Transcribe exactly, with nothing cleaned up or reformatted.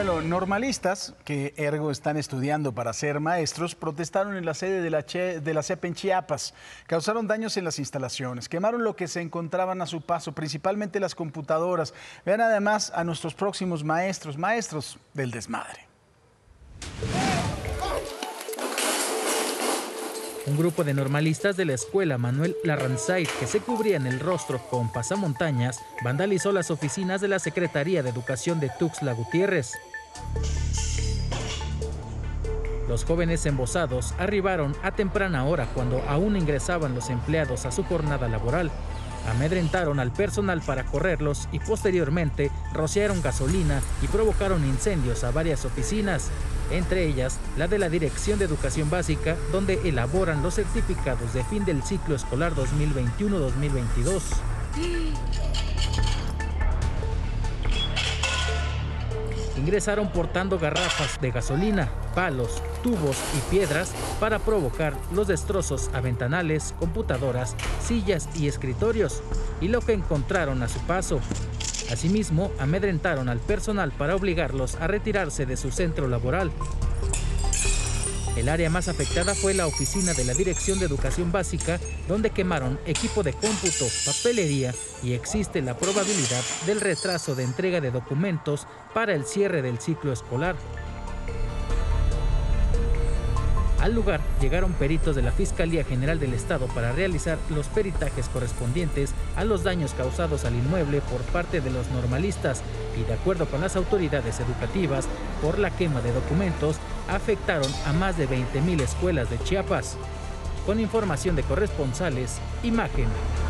Bueno, normalistas que ergo están estudiando para ser maestros protestaron en la sede de la, che, de la C E P en Chiapas. Causaron daños en las instalaciones, quemaron lo que se encontraban a su paso, principalmente las computadoras. Vean además a nuestros próximos maestros, maestros del desmadre. Un grupo de normalistas de la escuela Manuel Larransait, que se cubrían el rostro con pasamontañas, vandalizó las oficinas de la Secretaría de Educación de Tuxtla Gutiérrez. Los jóvenes embosados arribaron a temprana hora cuando aún ingresaban los empleados a su jornada laboral. Amedrentaron al personal para correrlos y posteriormente rociaron gasolina y provocaron incendios a varias oficinas, entre ellas la de la Dirección de Educación Básica, donde elaboran los certificados de fin del ciclo escolar dos mil veintiuno dos mil veintidós. Ingresaron portando garrafas de gasolina, palos, tubos y piedras para provocar los destrozos a ventanales, computadoras, sillas y escritorios, y lo que encontraron a su paso. Asimismo, amedrentaron al personal para obligarlos a retirarse de su centro laboral. El área más afectada fue la oficina de la Dirección de Educación Básica, donde quemaron equipo de cómputo, papelería y existe la probabilidad del retraso de entrega de documentos para el cierre del ciclo escolar. Al lugar llegaron peritos de la Fiscalía General del Estado para realizar los peritajes correspondientes a los daños causados al inmueble por parte de los normalistas y, de acuerdo con las autoridades educativas, por la quema de documentos afectaron a más de veinte mil escuelas de Chiapas. Con información de corresponsales, Imagen.